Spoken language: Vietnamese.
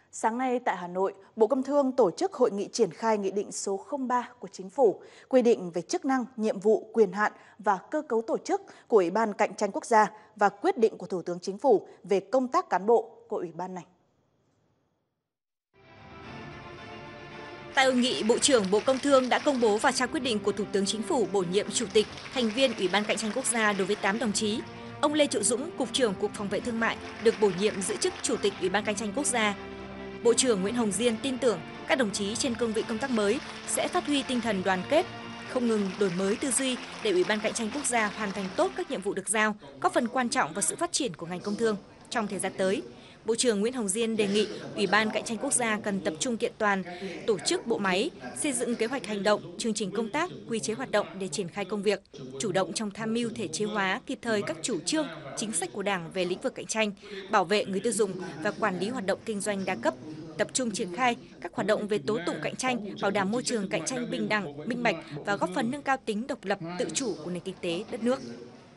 Sáng nay tại Hà Nội, Bộ Công Thương tổ chức hội nghị triển khai Nghị định số 03 của Chính phủ quy định về chức năng, nhiệm vụ, quyền hạn và cơ cấu tổ chức của Ủy ban Cạnh tranh Quốc gia và quyết định của Thủ tướng Chính phủ về công tác cán bộ của Ủy ban này. Tại hội nghị, Bộ trưởng Bộ Công Thương đã công bố và trao quyết định của Thủ tướng Chính phủ bổ nhiệm Chủ tịch, thành viên Ủy ban Cạnh tranh Quốc gia đối với 8 đồng chí. Ông Lê Triệu Dũng, Cục trưởng Cục Phòng vệ Thương mại, được bổ nhiệm giữ chức Chủ tịch Ủy ban Cạnh tranh Quốc gia. Bộ trưởng Nguyễn Hồng Diên tin tưởng các đồng chí trên cương vị công tác mới sẽ phát huy tinh thần đoàn kết, không ngừng đổi mới tư duy để Ủy ban Cạnh tranh Quốc gia hoàn thành tốt các nhiệm vụ được giao, góp phần quan trọng vào sự phát triển của ngành công thương. Trong thời gian tới, Bộ trưởng Nguyễn Hồng Diên đề nghị Ủy ban Cạnh tranh Quốc gia cần tập trung kiện toàn, tổ chức bộ máy, xây dựng kế hoạch hành động, chương trình công tác, quy chế hoạt động để triển khai công việc, chủ động trong tham mưu thể chế hóa kịp thời các chủ trương, chính sách của Đảng về lĩnh vực cạnh tranh, bảo vệ người tiêu dùng và quản lý hoạt động kinh doanh đa cấp, tập trung triển khai các hoạt động về tố tụng cạnh tranh, bảo đảm môi trường cạnh tranh bình đẳng, minh bạch và góp phần nâng cao tính độc lập, tự chủ của nền kinh tế đất nước.